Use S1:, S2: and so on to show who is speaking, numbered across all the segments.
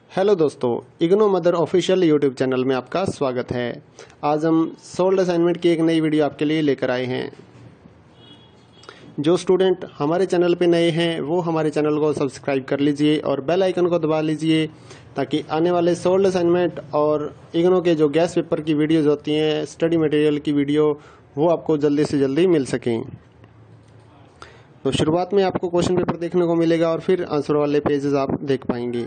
S1: Hello दोस्तों, IGNOU mother official YouTube channel में आपका स्वागत है। आज हम सोल्ड असाइनमेंट की एक नई वीडियो आपके लिए लेकर आए हैं। जो स्टूडेंट हमारे चैनल पे नए हैं वो हमारे चैनल को सब्सक्राइब कर लीजिए और बेल आइकन को दबा लीजिए ताकि आने वाले सोल्ड असाइनमेंट और इग्नो के जो गैस पेपर की वीडियोज़ होती हैं, स्टडी मटेरियल की वीडियो, वो आपको जल्दी से जल्दी मिल सकें। तो शुरुआत में आपको क्वेश्चन पेपर देखने को मिलेगा और फिर आंसर वाले पेजेस आप देख पाएंगे।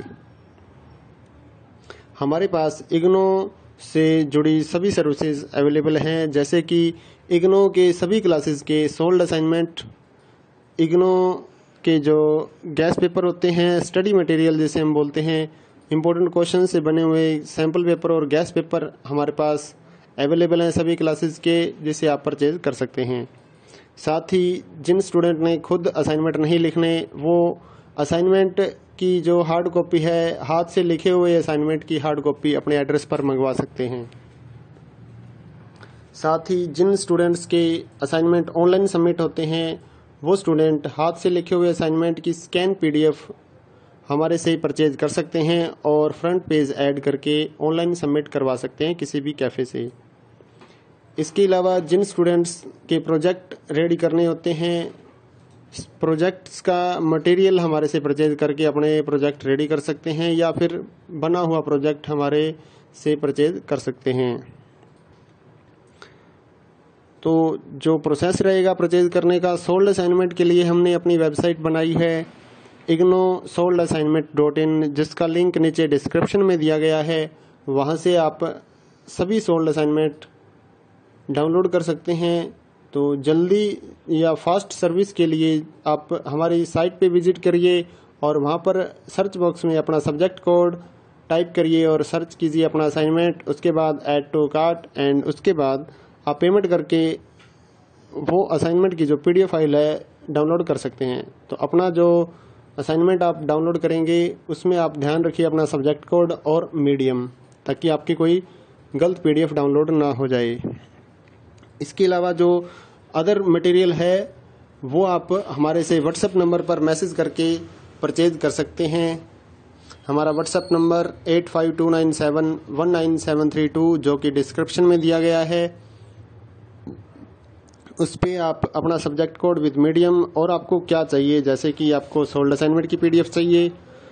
S1: हमारे पास इग्नो से जुड़ी सभी सर्विसेज अवेलेबल हैं, जैसे कि इग्नो के सभी क्लासेस के सोल्ड असाइनमेंट, इग्नो के जो गैस पेपर होते हैं, स्टडी मटेरियल जिसे हम बोलते हैं, इम्पोर्टेंट क्वेश्चन से बने हुए सैम्पल पेपर और गैस पेपर हमारे पास अवेलेबल हैं सभी क्लासेस के, जिसे आप परचेज कर सकते हैं। साथ ही जिन स्टूडेंट ने खुद असाइनमेंट नहीं लिखने, वो असाइनमेंट की जो हार्ड कॉपी है, हाथ से लिखे हुए असाइनमेंट की हार्ड कॉपी अपने एड्रेस पर मंगवा सकते हैं। साथ ही जिन स्टूडेंट्स के असाइनमेंट ऑनलाइन सबमिट होते हैं, वो स्टूडेंट हाथ से लिखे हुए असाइनमेंट की स्कैन पीडीएफ हमारे से परचेज कर सकते हैं और फ्रंट पेज ऐड करके ऑनलाइन सबमिट करवा सकते हैं किसी भी कैफ़े से। इसके अलावा जिन स्टूडेंट्स के प्रोजेक्ट रेडी करने होते हैं, प्रोजेक्ट्स का मटेरियल हमारे से परचेज करके अपने प्रोजेक्ट रेडी कर सकते हैं या फिर बना हुआ प्रोजेक्ट हमारे से परचेज कर सकते हैं। तो जो प्रोसेस रहेगा परचेज करने का, सोल्ड असाइनमेंट के लिए हमने अपनी वेबसाइट बनाई है ignosoldassignment.in, जिसका लिंक नीचे डिस्क्रिप्शन में दिया गया है। वहाँ से आप सभी सोल्ड असाइनमेंट डाउनलोड कर सकते हैं। तो जल्दी या फास्ट सर्विस के लिए आप हमारी साइट पे विजिट करिए और वहाँ पर सर्च बॉक्स में अपना सब्जेक्ट कोड टाइप करिए और सर्च कीजिए अपना असाइनमेंट, उसके बाद ऐड टू कार्ट, एंड उसके बाद आप पेमेंट करके वो असाइनमेंट की जो पीडीएफ फाइल है डाउनलोड कर सकते हैं। तो अपना जो असाइनमेंट आप डाउनलोड करेंगे उसमें आप ध्यान रखिए अपना सब्जेक्ट कोड और मीडियम, ताकि आपकी कोई गलत पीडीएफ डाउनलोड ना हो जाए। इसके अलावा जो अदर मटेरियल है वो आप हमारे से व्हाट्सएप नंबर पर मैसेज करके परचेज कर सकते हैं। हमारा व्हाट्सएप नंबर 8529719732 जो कि डिस्क्रिप्शन में दिया गया है। उस पर आप अपना सब्जेक्ट कोड विद मीडियम और आपको क्या चाहिए, जैसे कि आपको सोल्ड असाइनमेंट की पीडीएफ चाहिए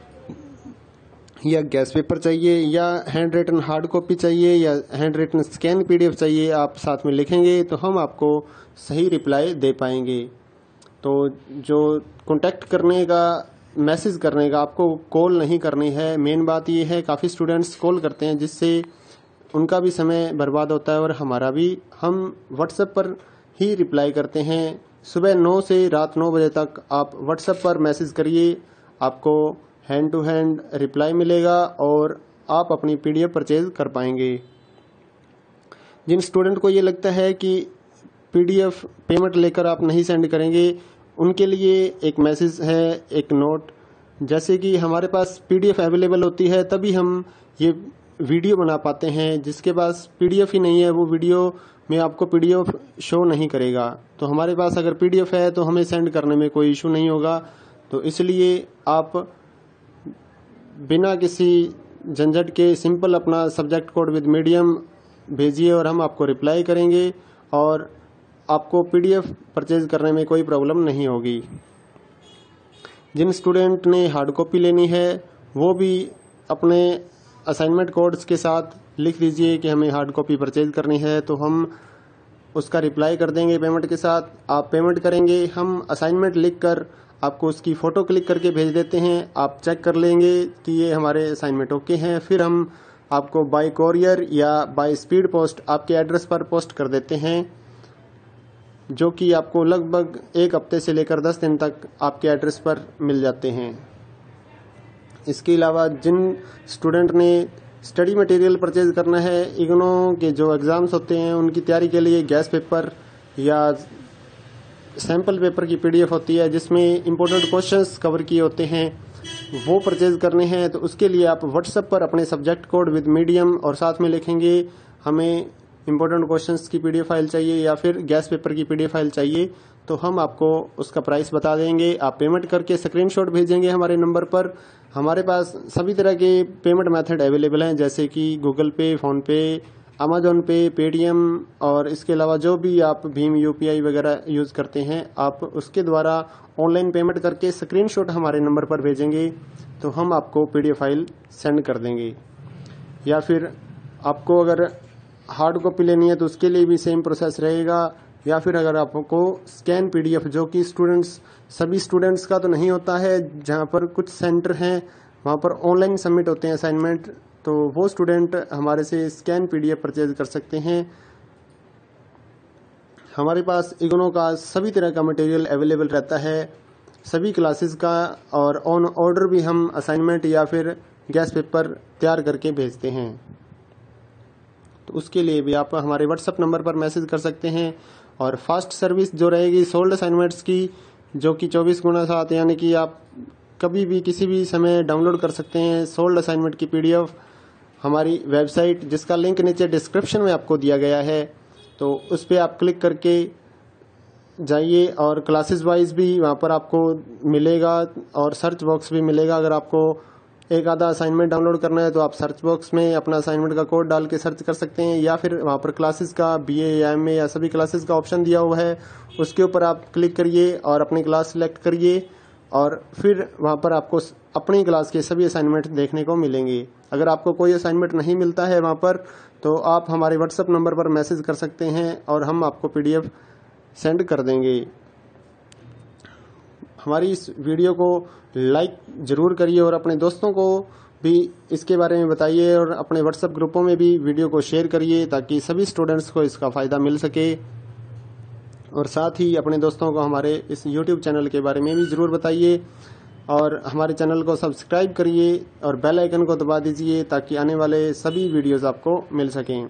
S1: या गैस पेपर चाहिए या हैंड रिटन हार्ड कॉपी चाहिए या हैंड रिटन स्कैन पीडीएफ चाहिए, आप साथ में लिखेंगे तो हम आपको सही रिप्लाई दे पाएंगे। तो जो कांटेक्ट करने का, मैसेज करने का, आपको कॉल नहीं करनी है। मेन बात ये है, काफ़ी स्टूडेंट्स कॉल करते हैं जिससे उनका भी समय बर्बाद होता है और हमारा भी। हम व्हाट्सएप पर ही रिप्लाई करते हैं। सुबह 9 से रात 9 बजे तक आप व्हाट्सएप पर मैसेज करिए, आपको हैंड टू हैंड रिप्लाई मिलेगा और आप अपनी पीडीएफ परचेज कर पाएंगे। जिन स्टूडेंट को ये लगता है कि पीडीएफ पेमेंट लेकर आप नहीं सेंड करेंगे, उनके लिए एक मैसेज है, एक नोट। जैसे कि हमारे पास पीडीएफ अवेलेबल होती है तभी हम ये वीडियो बना पाते हैं। जिसके पास पीडीएफ ही नहीं है वो वीडियो में आपको पीडीएफ शो नहीं करेगा। तो हमारे पास अगर पीडीएफ है तो हमें सेंड करने में कोई इशू नहीं होगा। तो इसलिए आप बिना किसी झंझट के सिंपल अपना सब्जेक्ट कोड विद मीडियम भेजिए और हम आपको रिप्लाई करेंगे और आपको पीडीएफ परचेज करने में कोई प्रॉब्लम नहीं होगी। जिन स्टूडेंट ने हार्ड कॉपी लेनी है वो भी अपने असाइनमेंट कोड्स के साथ लिख दीजिए कि हमें हार्ड कॉपी परचेज करनी है, तो हम उसका रिप्लाई कर देंगे पेमेंट के साथ। आप पेमेंट करेंगे, हम असाइनमेंट लिखकर आपको उसकी फ़ोटो क्लिक करके भेज देते हैं। आप चेक कर लेंगे कि ये हमारे असाइनमेंट ओके हैं, फिर हम आपको बाय कोरियर या बाय स्पीड पोस्ट आपके एड्रेस पर पोस्ट कर देते हैं, जो कि आपको लगभग 1 हफ्ते से लेकर 10 दिन तक आपके एड्रेस पर मिल जाते हैं। इसके अलावा जिन स्टूडेंट ने स्टडी मटेरियल परचेज करना है, इग्नो के जो एग्ज़ाम्स होते हैं उनकी तैयारी के लिए गैस पेपर या सैम्पल पेपर की पीडीएफ होती है जिसमें इम्पोर्टेंट क्वेश्चंस कवर किए होते हैं, वो परचेज करने हैं, तो उसके लिए आप व्हाट्सएप पर अपने सब्जेक्ट कोड विद मीडियम और साथ में लिखेंगे हमें इम्पोर्टेंट क्वेश्चंस की पीडीएफ फाइल चाहिए या फिर गैस पेपर की पीडीएफ फाइल चाहिए तो हम आपको उसका प्राइस बता देंगे। आप पेमेंट करके स्क्रीनशॉट भेजेंगे हमारे नंबर पर। हमारे पास सभी तरह के पेमेंट मेथड अवेलेबल हैं, जैसे कि गूगल पे, फ़ोन पे, अमेजोन पे, पेटीएम और इसके अलावा जो भी आप भीम यूपीआई वगैरह यूज़ करते हैं आप उसके द्वारा ऑनलाइन पेमेंट करके स्क्रीनशॉट हमारे नंबर पर भेजेंगे तो हम आपको पीडीएफ फाइल सेंड कर देंगे। या फिर आपको अगर हार्ड कॉपी लेनी है तो उसके लिए भी सेम प्रोसेस रहेगा। या फिर अगर आपको स्कैन पीडीएफ, जो कि सभी स्टूडेंट्स का तो नहीं होता है, जहाँ पर कुछ सेंटर हैं वहाँ पर ऑनलाइन सबमिट होते हैं असाइनमेंट, तो वो स्टूडेंट हमारे से स्कैन पीडीएफ परचेज कर सकते हैं। हमारे पास इग्नो का सभी तरह का मटेरियल अवेलेबल रहता है, सभी क्लासेस का, और ऑन ऑर्डर भी हम असाइनमेंट या फिर गैस पेपर तैयार करके भेजते हैं। तो उसके लिए भी आप हमारे व्हाट्सएप नंबर पर मैसेज कर सकते हैं। और फास्ट सर्विस जो रहेगी सोल्ड असाइनमेंट्स की, जो कि 24x7, यानी कि आप कभी भी किसी भी समय डाउनलोड कर सकते हैं सोल्ड असाइनमेंट की पीडीएफ हमारी वेबसाइट, जिसका लिंक नीचे डिस्क्रिप्शन में आपको दिया गया है। तो उस पर आप क्लिक करके जाइए और क्लासेस वाइज भी वहाँ पर आपको मिलेगा और सर्च बॉक्स भी मिलेगा। अगर आपको एक आधा असाइनमेंट डाउनलोड करना है तो आप सर्च बॉक्स में अपना असाइनमेंट का कोड डाल के सर्च कर सकते हैं, या फिर वहाँ पर क्लासेस का बीए या एमए या सभी क्लासेस का ऑप्शन दिया हुआ है, उसके ऊपर आप क्लिक करिए और अपनी क्लास सिलेक्ट करिए और फिर वहाँ पर आपको अपनी क्लास के सभी असाइनमेंट देखने को मिलेंगे। अगर आपको कोई असाइनमेंट नहीं मिलता है वहाँ पर तो आप हमारे व्हाट्सएप नंबर पर मैसेज कर सकते हैं और हम आपको पीडीएफ सेंड कर देंगे। हमारी इस वीडियो को लाइक ज़रूर करिए और अपने दोस्तों को भी इसके बारे में बताइए और अपने व्हाट्सएप ग्रुपों में भी वीडियो को शेयर करिए ताकि सभी स्टूडेंट्स को इसका फ़ायदा मिल सके। और साथ ही अपने दोस्तों को हमारे इस यूट्यूब चैनल के बारे में भी ज़रूर बताइए और हमारे चैनल को सब्सक्राइब करिए और बेल आइकन को दबा दीजिए ताकि आने वाले सभी वीडियोज़ आपको मिल सकें।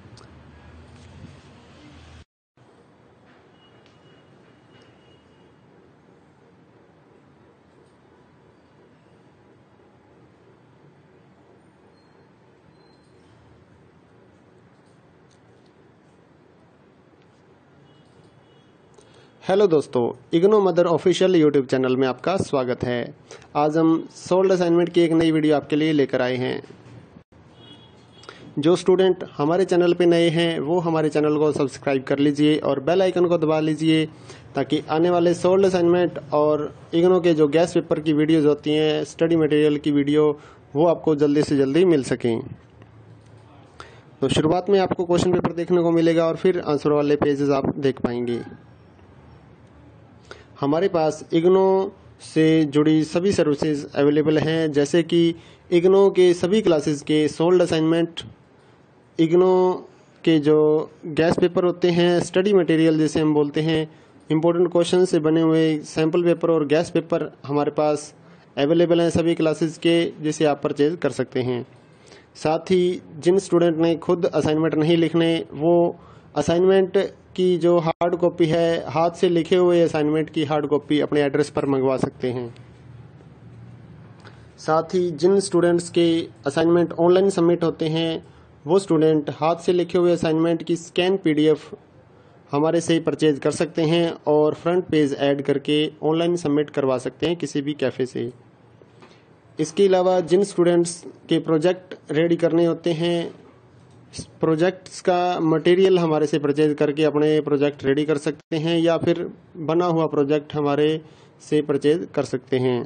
S1: हेलो दोस्तों, IGNOU mother official YouTube channel में आपका स्वागत है। आज हम सोल्ड असाइनमेंट की एक नई वीडियो आपके लिए लेकर आए हैं। जो स्टूडेंट हमारे चैनल पे नए हैं वो हमारे चैनल को सब्सक्राइब कर लीजिए और बेल आइकन को दबा लीजिए ताकि आने वाले सोल्ड असाइनमेंट और इग्नो के जो गैस पेपर की वीडियोज़ होती हैं, स्टडी मटेरियल की वीडियो, वो आपको जल्दी से जल्दी मिल सकें। तो शुरुआत में आपको क्वेश्चन पेपर देखने को मिलेगा और फिर आंसर वाले पेजेस आप देख पाएंगे। हमारे पास इग्नो से जुड़ी सभी सर्विसेज अवेलेबल हैं, जैसे कि इग्नो के सभी क्लासेस के सोल्ड असाइनमेंट, इग्नो के जो गैस पेपर होते हैं, स्टडी मटेरियल जिसे हम बोलते हैं, इम्पोर्टेंट क्वेश्चन से बने हुए सैम्पल पेपर और गैस पेपर हमारे पास अवेलेबल हैं सभी क्लासेस के, जिसे आप परचेज कर सकते हैं। साथ ही जिन स्टूडेंट ने खुद असाइनमेंट नहीं लिखने, वो असाइनमेंट की जो हार्ड कॉपी है, हाथ से लिखे हुए असाइनमेंट की हार्ड कॉपी अपने एड्रेस पर मंगवा सकते हैं। साथ ही जिन स्टूडेंट्स के असाइनमेंट ऑनलाइन सबमिट होते हैं वो स्टूडेंट हाथ से लिखे हुए असाइनमेंट की स्कैन पीडीएफ हमारे से परचेज कर सकते हैं और फ्रंट पेज ऐड करके ऑनलाइन सबमिट करवा सकते हैं किसी भी कैफ़े से। इसके अलावा जिन स्टूडेंट्स के प्रोजेक्ट रेडी करने होते हैं, प्रोजेक्ट्स का मटेरियल हमारे से परचेज करके अपने प्रोजेक्ट रेडी कर सकते हैं या फिर बना हुआ प्रोजेक्ट हमारे से परचेज कर सकते हैं।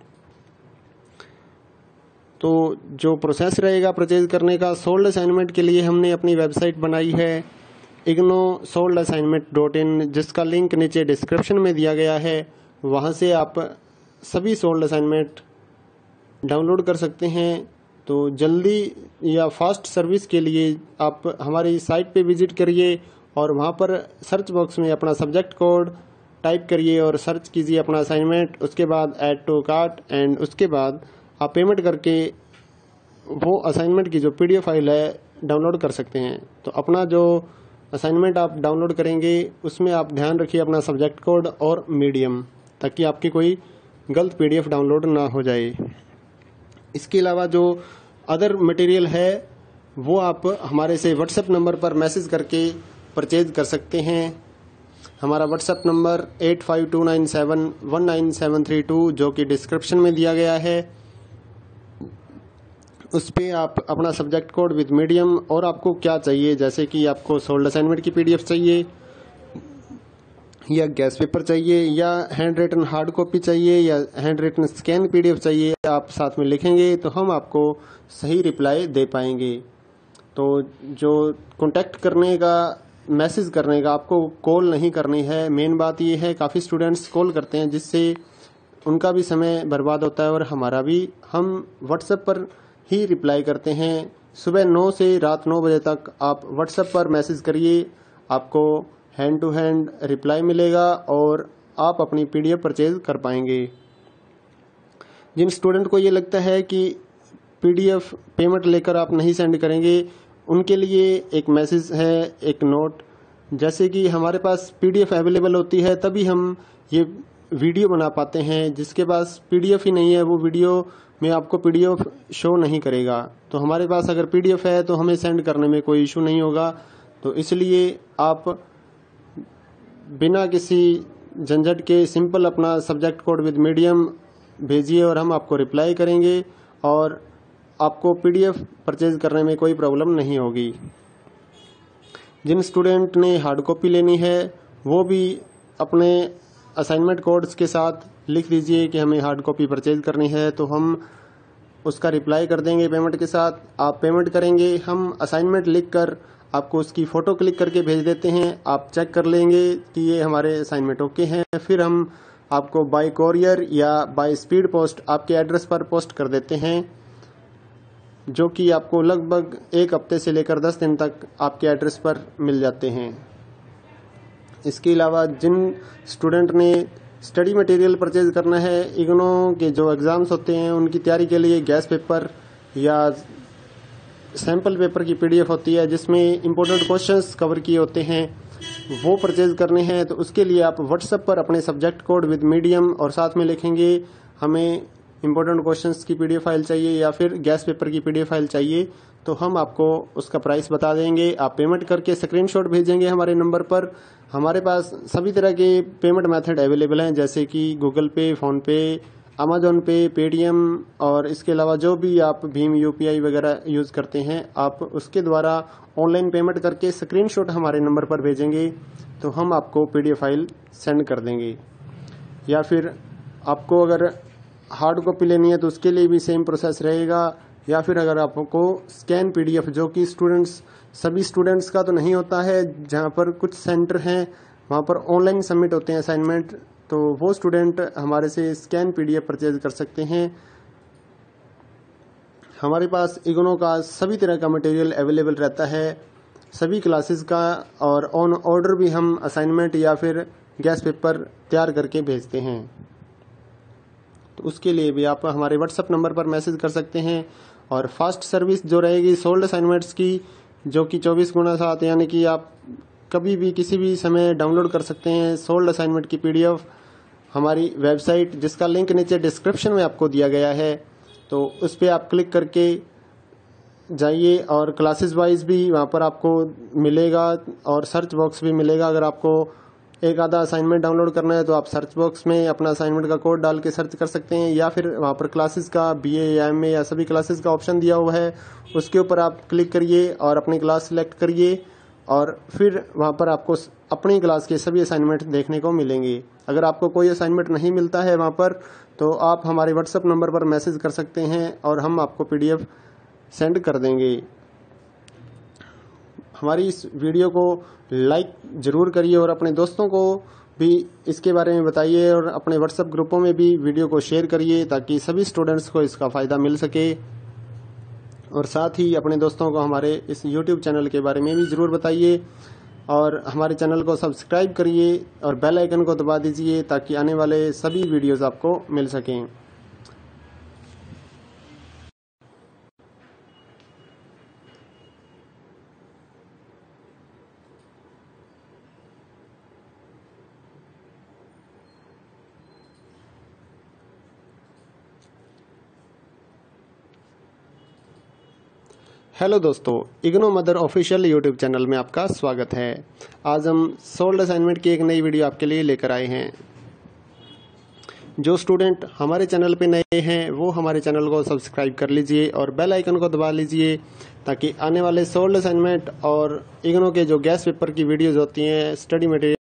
S1: तो जो प्रोसेस रहेगा परचेज करने का, सोल्ड असाइनमेंट के लिए हमने अपनी वेबसाइट बनाई है ignosoldassignment.in, जिसका लिंक नीचे डिस्क्रिप्शन में दिया गया है। वहाँ से आप सभी सोल्ड असाइनमेंट डाउनलोड कर सकते हैं। तो जल्दी या फास्ट सर्विस के लिए आप हमारी साइट पे विजिट करिए और वहाँ पर सर्च बॉक्स में अपना सब्जेक्ट कोड टाइप करिए और सर्च कीजिए अपना असाइनमेंट, उसके बाद ऐड टू कार्ट, एंड उसके बाद आप पेमेंट करके वो असाइनमेंट की जो पीडीएफ फाइल है डाउनलोड कर सकते हैं। तो अपना जो असाइनमेंट आप डाउनलोड करेंगे उसमें आप ध्यान रखिए अपना सब्जेक्ट कोड और मीडियम, ताकि आपकी कोई गलत पीडीएफ डाउनलोड ना हो जाए। इसके अलावा जो अदर मटेरियल है वो आप हमारे से व्हाट्सएप नंबर पर मैसेज करके परचेज कर सकते हैं। हमारा व्हाट्सएप नंबर 8529719732 जो कि डिस्क्रिप्शन में दिया गया है। उस पर आप अपना सब्जेक्ट कोड विद मीडियम और आपको क्या चाहिए, जैसे कि आपको सोल्ड असाइनमेंट की पीडीएफ चाहिए या गैस पेपर चाहिए या हैंड रिटन हार्ड कॉपी चाहिए या हैंड रिटन स्कैन पीडीएफ चाहिए, आप साथ में लिखेंगे तो हम आपको सही रिप्लाई दे पाएंगे। तो जो कांटेक्ट करने का, मैसेज करने का, आपको कॉल नहीं करनी है। मेन बात ये है, काफ़ी स्टूडेंट्स कॉल करते हैं जिससे उनका भी समय बर्बाद होता है और हमारा भी। हम व्हाट्सएप पर ही रिप्लाई करते हैं। सुबह 9 से रात 9 बजे तक आप व्हाट्सएप पर मैसेज करिए, आपको हैंड टू हैंड रिप्लाई मिलेगा और आप अपनी पीडीएफ परचेज कर पाएंगे। जिन स्टूडेंट को ये लगता है कि पीडीएफ पेमेंट लेकर आप नहीं सेंड करेंगे, उनके लिए एक मैसेज है, एक नोट। जैसे कि हमारे पास पीडीएफ अवेलेबल होती है तभी हम ये वीडियो बना पाते हैं। जिसके पास पीडीएफ ही नहीं है वो वीडियो में आपको पीडीएफ शो नहीं करेगा। तो हमारे पास अगर पीडीएफ है तो हमें सेंड करने में कोई इशू नहीं होगा। तो इसलिए आप बिना किसी झंझट के सिंपल अपना सब्जेक्ट कोड विद मीडियम भेजिए और हम आपको रिप्लाई करेंगे और आपको पीडीएफ परचेज करने में कोई प्रॉब्लम नहीं होगी। जिन स्टूडेंट ने हार्ड कॉपी लेनी है वो भी अपने असाइनमेंट कोड्स के साथ लिख दीजिए कि हमें हार्ड कॉपी परचेज करनी है, तो हम उसका रिप्लाई कर देंगे पेमेंट के साथ। आप पेमेंट करेंगे, हम असाइनमेंट लिख कर आपको उसकी फ़ोटो क्लिक करके भेज देते हैं। आप चेक कर लेंगे कि ये हमारे असाइनमेंट ओके हैं, फिर हम आपको बाय कोरियर या बाय स्पीड पोस्ट आपके एड्रेस पर पोस्ट कर देते हैं, जो कि आपको लगभग 1 हफ्ते से लेकर 10 दिन तक आपके एड्रेस पर मिल जाते हैं। इसके अलावा जिन स्टूडेंट ने स्टडी मटेरियल परचेज करना है, इग्नो के जो एग्ज़ाम्स होते हैं उनकी तैयारी के लिए गैस पेपर या सैम्पल पेपर की पीडीएफ होती है जिसमें इंपॉर्टेंट क्वेश्चंस कवर किए होते हैं, वो परचेज करने हैं। तो उसके लिए आप व्हाट्सएप पर अपने सब्जेक्ट कोड विद मीडियम और साथ में लिखेंगे हमें इंपॉर्टेंट क्वेश्चंस की पीडीएफ फाइल चाहिए या फिर गैस पेपर की पीडीएफ फाइल चाहिए, तो हम आपको उसका प्राइस बता देंगे। आप पेमेंट करके स्क्रीनशॉट भेजेंगे हमारे नंबर पर। हमारे पास सभी तरह के पेमेंट मेथड अवेलेबल हैं, जैसे कि गूगल पे, फ़ोन पे, अमेजोन पे, पेटीएम और इसके अलावा जो भी आप भीम यूपीआई वगैरह यूज़ करते हैं, आप उसके द्वारा ऑनलाइन पेमेंट करके स्क्रीनशॉट हमारे नंबर पर भेजेंगे तो हम आपको पीडीएफ फाइल सेंड कर देंगे। या फिर आपको अगर हार्ड कॉपी लेनी है तो उसके लिए भी सेम प्रोसेस रहेगा। या फिर अगर आपको स्कैन पीडीएफ, जो कि सभी स्टूडेंट्स का तो नहीं होता है, जहाँ पर कुछ सेंटर हैं वहाँ पर ऑनलाइन सबमिट होते हैं असाइनमेंट, तो वो स्टूडेंट हमारे से स्कैन पीडीएफ परचेज कर सकते हैं। हमारे पास इग्नो का सभी तरह का मटेरियल अवेलेबल रहता है, सभी क्लासेस का, और ऑन ऑर्डर भी हम असाइनमेंट या फिर गैस पेपर तैयार करके भेजते हैं। तो उसके लिए भी आप हमारे व्हाट्सएप नंबर पर मैसेज कर सकते हैं। और फास्ट सर्विस जो रहेगी सोल्ड असाइनमेंट्स की, जो कि 24x7, यानी कि आप कभी भी किसी भी समय डाउनलोड कर सकते हैं सोल्ड असाइनमेंट की पीडीएफ हमारी वेबसाइट, जिसका लिंक नीचे डिस्क्रिप्शन में आपको दिया गया है। तो उस पर आप क्लिक करके जाइए और क्लासेस वाइज भी वहाँ पर आपको मिलेगा और सर्च बॉक्स भी मिलेगा। अगर आपको एक आधा असाइनमेंट डाउनलोड करना है तो आप सर्च बॉक्स में अपना असाइनमेंट का कोड डाल के सर्च कर सकते हैं, या फिर वहाँ पर क्लासेस का बीए या एमए या सभी क्लासेस का ऑप्शन दिया हुआ है, उसके ऊपर आप क्लिक करिए और अपनी क्लास सिलेक्ट करिए और फिर वहाँ पर आपको अपनी क्लास के सभी असाइनमेंट देखने को मिलेंगे। अगर आपको कोई असाइनमेंट नहीं मिलता है वहाँ पर, तो आप हमारे व्हाट्सएप नंबर पर मैसेज कर सकते हैं और हम आपको पीडीएफ सेंड कर देंगे। हमारी इस वीडियो को लाइक ज़रूर करिए और अपने दोस्तों को भी इसके बारे में बताइए और अपने व्हाट्सएप ग्रुपों में भी वीडियो को शेयर करिए ताकि सभी स्टूडेंट्स को इसका फ़ायदा मिल सके। और साथ ही अपने दोस्तों को हमारे इस यूट्यूब चैनल के बारे में भी ज़रूर बताइए और हमारे चैनल को सब्सक्राइब करिए और बेल आइकन को दबा दीजिए ताकि आने वाले सभी वीडियोज़ आपको मिल सकें। हेलो दोस्तों, IGNOU mother official YouTube channel में आपका स्वागत है। आज हम सोल्ड असाइनमेंट की एक नई वीडियो आपके लिए लेकर आए हैं। जो स्टूडेंट हमारे चैनल पे नए हैं वो हमारे चैनल को सब्सक्राइब कर लीजिए और बेल आइकन को दबा लीजिए, ताकि आने वाले सोल्ड असाइनमेंट और इग्नो के जो गैस पेपर की वीडियोज होती हैं, स्टडी मटेरियल